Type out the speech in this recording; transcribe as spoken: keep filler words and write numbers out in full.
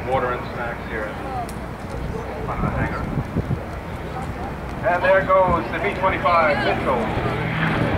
water and snacks here in front of the hangar. And there goes the B twenty-five Mitchell.